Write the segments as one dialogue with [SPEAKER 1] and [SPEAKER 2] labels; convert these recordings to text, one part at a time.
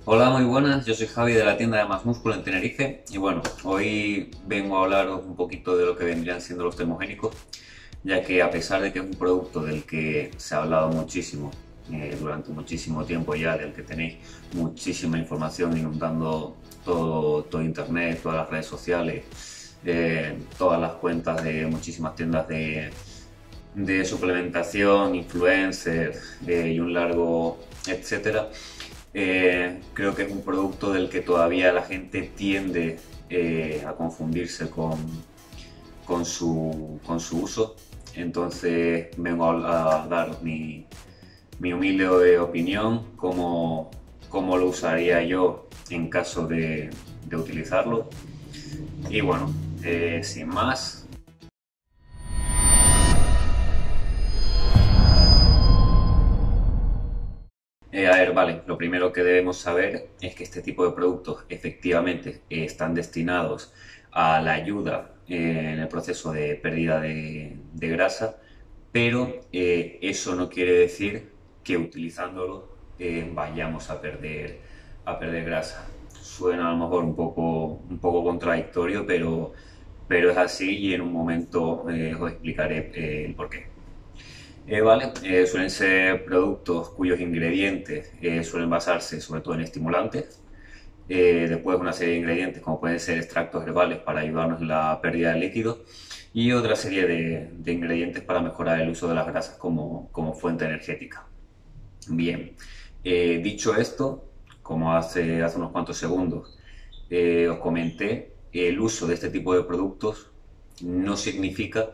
[SPEAKER 1] Hola, muy buenas, yo soy Javi de la tienda de Más Músculo en Tenerife y bueno, hoy vengo a hablaros un poquito de lo que vendrían siendo los termogénicos, ya que a pesar de que es un producto del que se ha hablado muchísimo durante muchísimo tiempo ya, del que tenéis muchísima información inundando todo internet, todas las redes sociales, todas las cuentas de muchísimas tiendas de suplementación, influencers y un largo etcétera. Creo que es un producto del que todavía la gente tiende a confundirse con su uso. Entonces vengo a dar mi humilde opinión, cómo lo usaría yo en caso de utilizarlo. Y bueno, sin más, a ver, vale, lo primero que debemos saber es que este tipo de productos efectivamente están destinados a la ayuda en el proceso de pérdida de grasa, pero eso no quiere decir que utilizándolo vayamos a perder grasa. Suena a lo mejor un poco contradictorio, pero es así y en un momento os explicaré el porqué. Vale, suelen ser productos cuyos ingredientes suelen basarse sobre todo en estimulantes. Después una serie de ingredientes como pueden ser extractos herbales para ayudarnos en la pérdida de líquidos y otra serie de ingredientes para mejorar el uso de las grasas como fuente energética. Bien, dicho esto, como hace unos cuantos segundos os comenté, el uso de este tipo de productos no significa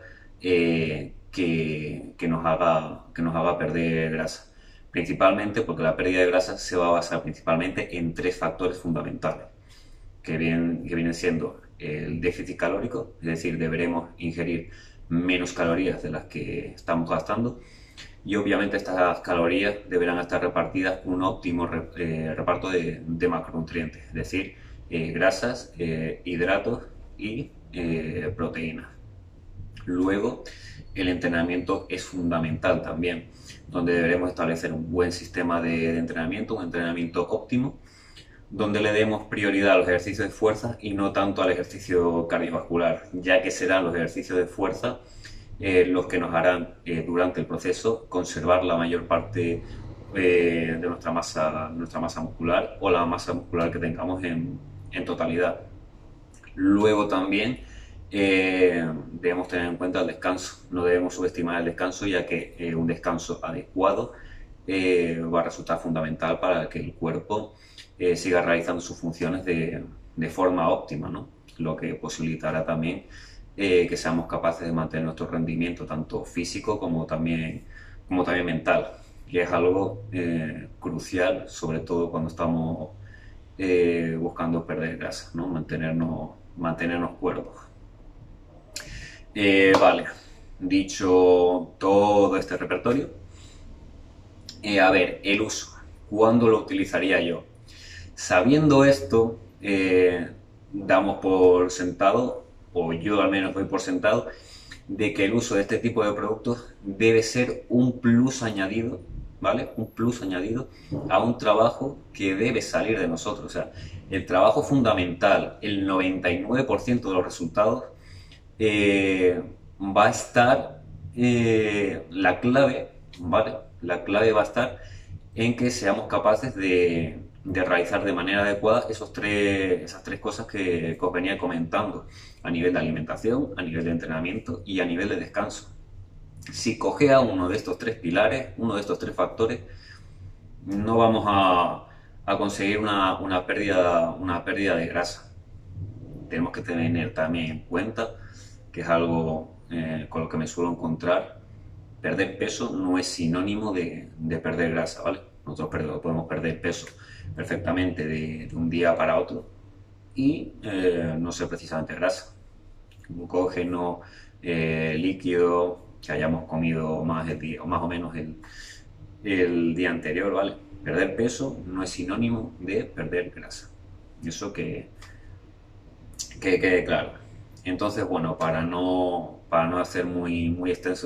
[SPEAKER 1] que nos haga perder grasa. Principalmente porque la pérdida de grasa se va a basar principalmente en tres factores fundamentales, que vienen siendo el déficit calórico, es decir, deberemos ingerir menos calorías de las que estamos gastando, y obviamente estas calorías deberán estar repartidas con un óptimo reparto de macronutrientes, es decir, grasas, hidratos y proteínas. Luego, el entrenamiento es fundamental también, donde deberemos establecer un buen sistema de entrenamiento, un entrenamiento óptimo, donde le demos prioridad a los ejercicios de fuerza y no tanto al ejercicio cardiovascular, ya que serán los ejercicios de fuerza los que nos harán durante el proceso conservar la mayor parte de nuestra masa muscular o la masa muscular que tengamos en totalidad. Luego también debemos tener en cuenta el descanso, no debemos subestimar el descanso, ya que un descanso adecuado va a resultar fundamental para que el cuerpo siga realizando sus funciones de forma óptima, ¿no? Lo que posibilitará también que seamos capaces de mantener nuestro rendimiento tanto físico como también mental, que es algo crucial, sobre todo cuando estamos buscando perder grasa, ¿no? Mantenernos cuerdos. Vale, dicho todo este repertorio, a ver, el uso. ¿Cuándo lo utilizaría yo? Sabiendo esto, damos por sentado, o yo al menos doy por sentado, de que el uso de este tipo de productos debe ser un plus añadido, ¿vale? Un plus añadido a un trabajo que debe salir de nosotros. O sea, el trabajo fundamental, el 99% de los resultados, va a estar la clave, ¿vale? La clave va a estar en que seamos capaces de realizar de manera adecuada esas tres cosas que os venía comentando, a nivel de alimentación, a nivel de entrenamiento y a nivel de descanso. Si cogea uno de estos tres pilares, uno de estos tres factores, no vamos a conseguir una pérdida de grasa. Tenemos que tener también en cuenta, que es algo con lo que me suelo encontrar, perder peso no es sinónimo de perder grasa, ¿vale? Nosotros podemos perder peso perfectamente de un día para otro y no ser precisamente grasa. Glucógeno, líquido que hayamos comido más o menos el día anterior, ¿vale? Perder peso no es sinónimo de perder grasa. Eso que quede claro. Entonces, bueno, para no hacer muy extenso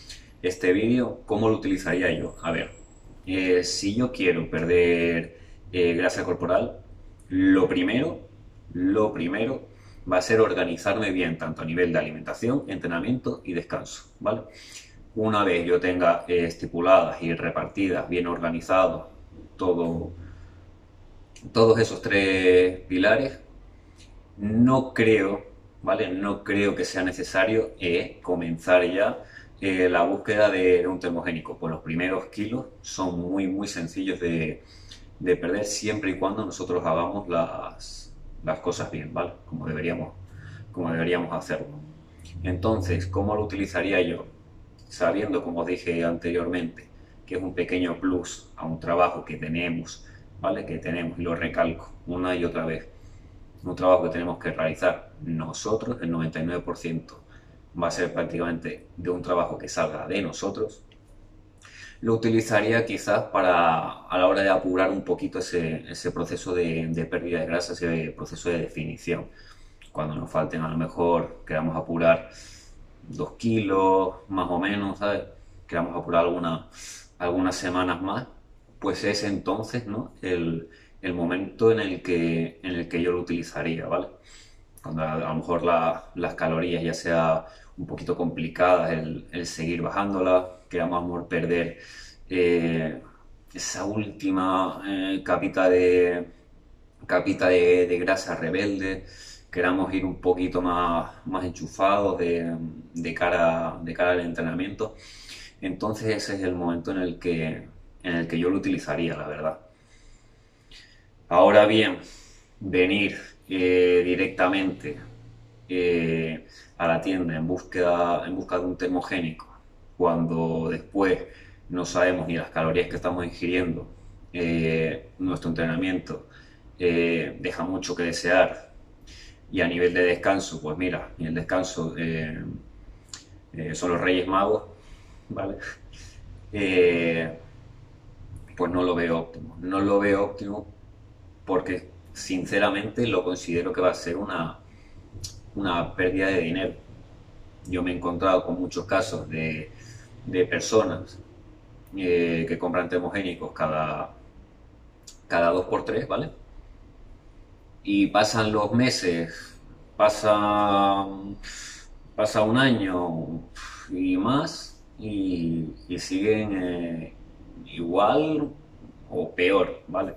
[SPEAKER 1] este vídeo, ¿cómo lo utilizaría yo? A ver, si yo quiero perder grasa corporal, lo primero, lo primero va a ser organizarme bien, tanto a nivel de alimentación, entrenamiento y descanso, ¿vale? Una vez yo tenga estipuladas y repartidas, bien organizados, todo, todos esos tres pilares, no creo, ¿vale? No creo que sea necesario comenzar ya la búsqueda de un termogénico. Pues los primeros kilos son muy sencillos de perder siempre y cuando nosotros hagamos las cosas bien, ¿vale? Como deberíamos hacerlo. Entonces, ¿cómo lo utilizaría yo? Sabiendo, como os dije anteriormente, que es un pequeño plus a un trabajo que tenemos, ¿vale? Que tenemos, y lo recalco una y otra vez, un trabajo que tenemos que realizar nosotros, el 99% va a ser prácticamente de un trabajo que salga de nosotros. Lo utilizaría quizás para, a la hora de apurar un poquito ese proceso de pérdida de grasa, ese proceso de definición. Cuando nos falten, a lo mejor queramos apurar 2 kilos más o menos, ¿sabes? Queramos apurar algunas semanas más, pues es entonces, ¿no? El momento en el que yo lo utilizaría, ¿vale? Cuando a lo mejor las calorías ya sea un poquito complicadas, el seguir bajándolas, queramos a lo mejor perder esa última capita de grasa rebelde, queramos ir un poquito más enchufados de cara al entrenamiento, entonces ese es el momento en el que yo lo utilizaría, la verdad. Ahora bien, venir directamente a la tienda en busca de un termogénico, cuando después no sabemos ni las calorías que estamos ingiriendo, nuestro entrenamiento deja mucho que desear, y a nivel de descanso, pues mira, y el descanso son los Reyes Magos, ¿vale? Eh, pues no lo veo óptimo. No lo veo óptimo porque sinceramente lo considero que va a ser una pérdida de dinero. Yo me he encontrado con muchos casos de personas que compran termogénicos cada 2 por 3, ¿vale? Y pasan los meses, pasa, pasa un año y más y siguen igual o peor, ¿vale?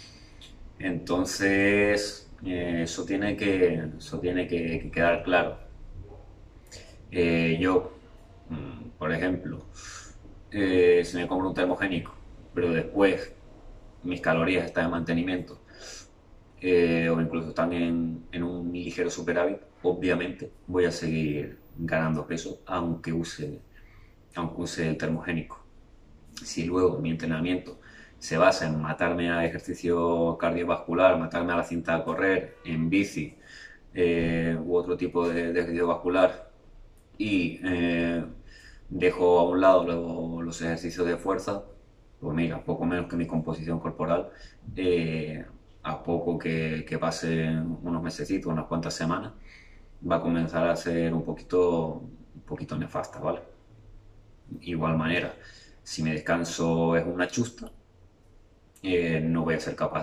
[SPEAKER 1] Entonces, eso tiene que quedar claro. Yo, por ejemplo, si me compro un termogénico, pero después mis calorías están en mantenimiento, o incluso están en un ligero superávit, obviamente voy a seguir ganando peso aunque use el termogénico. Si luego mi entrenamiento se basa en matarme a ejercicio cardiovascular, matarme a la cinta a correr, en bici u otro tipo de ejercicio vascular, y dejo a un lado los ejercicios de fuerza, pues mira, poco menos que mi composición corporal, a poco que pasen unos mesecitos, unas cuantas semanas, va a comenzar a ser un poquito nefasta, ¿vale? Igual manera, si mi descanso es una chusta, no voy a ser capaz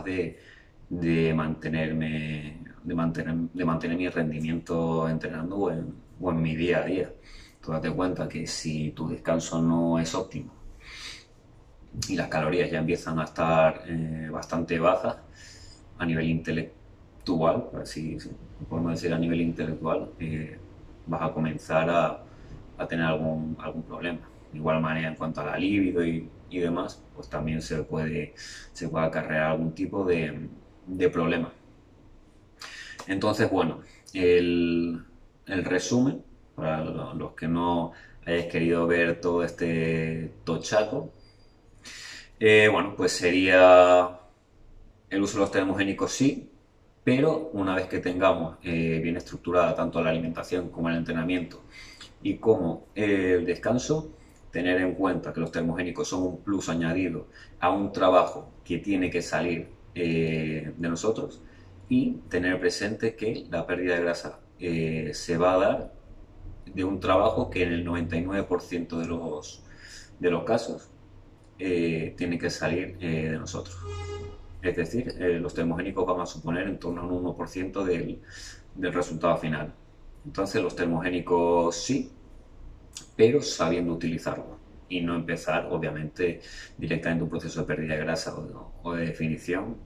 [SPEAKER 1] de mantener mi rendimiento entrenando o en mi día a día. Tú date cuenta que si tu descanso no es óptimo y las calorías ya empiezan a estar bastante bajas a nivel intelectual, si podemos decir a nivel intelectual, vas a comenzar a tener algún problema. De igual manera, en cuanto a la libido y demás, pues también se puede acarrear algún tipo de problema. Entonces, bueno, el resumen, para los que no hayáis querido ver todo este tochaco, bueno, pues sería el uso de los termogénicos, sí, pero una vez que tengamos bien estructurada tanto la alimentación como el entrenamiento y como el descanso, tener en cuenta que los termogénicos son un plus añadido a un trabajo que tiene que salir de nosotros, y tener presente que la pérdida de grasa se va a dar de un trabajo que en el 99% de los casos tiene que salir de nosotros. Es decir, los termogénicos van a suponer en torno a un 1% del resultado final. Entonces los termogénicos sí, pero sabiendo utilizarlo y no empezar, obviamente, directamente un proceso de pérdida de grasa o de definición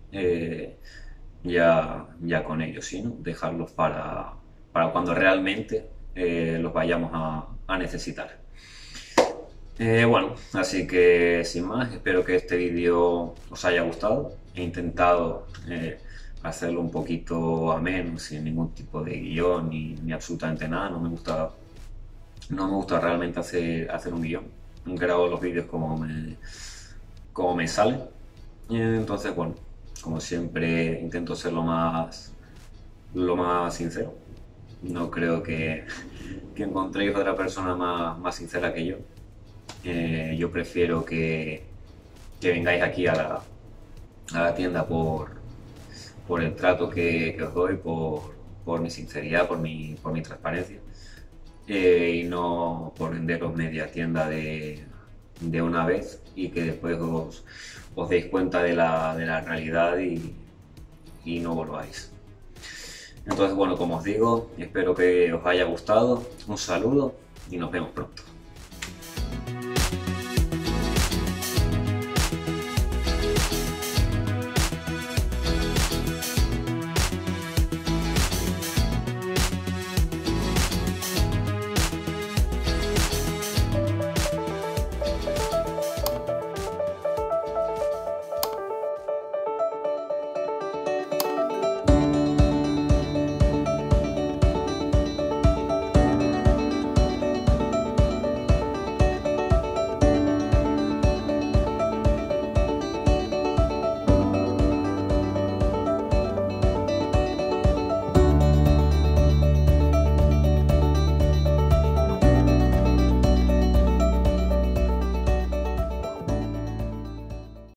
[SPEAKER 1] ya con ellos, sino dejarlos para cuando realmente los vayamos a necesitar. Bueno, así que sin más, espero que este vídeo os haya gustado. He intentado hacerlo un poquito ameno, sin ningún tipo de guión ni absolutamente nada. No me gusta realmente hacer un guión. Grabo los vídeos como me sale. Entonces, bueno, como siempre intento ser lo más sincero. No creo que encontréis otra persona más sincera que yo. Yo prefiero que vengáis aquí a la tienda por el trato que os doy, por mi sinceridad, por mi transparencia, y no por venderos media tienda de una vez y que después os deis cuenta de la realidad y no volváis. Entonces, bueno, como os digo, espero que os haya gustado. Un saludo y nos vemos pronto.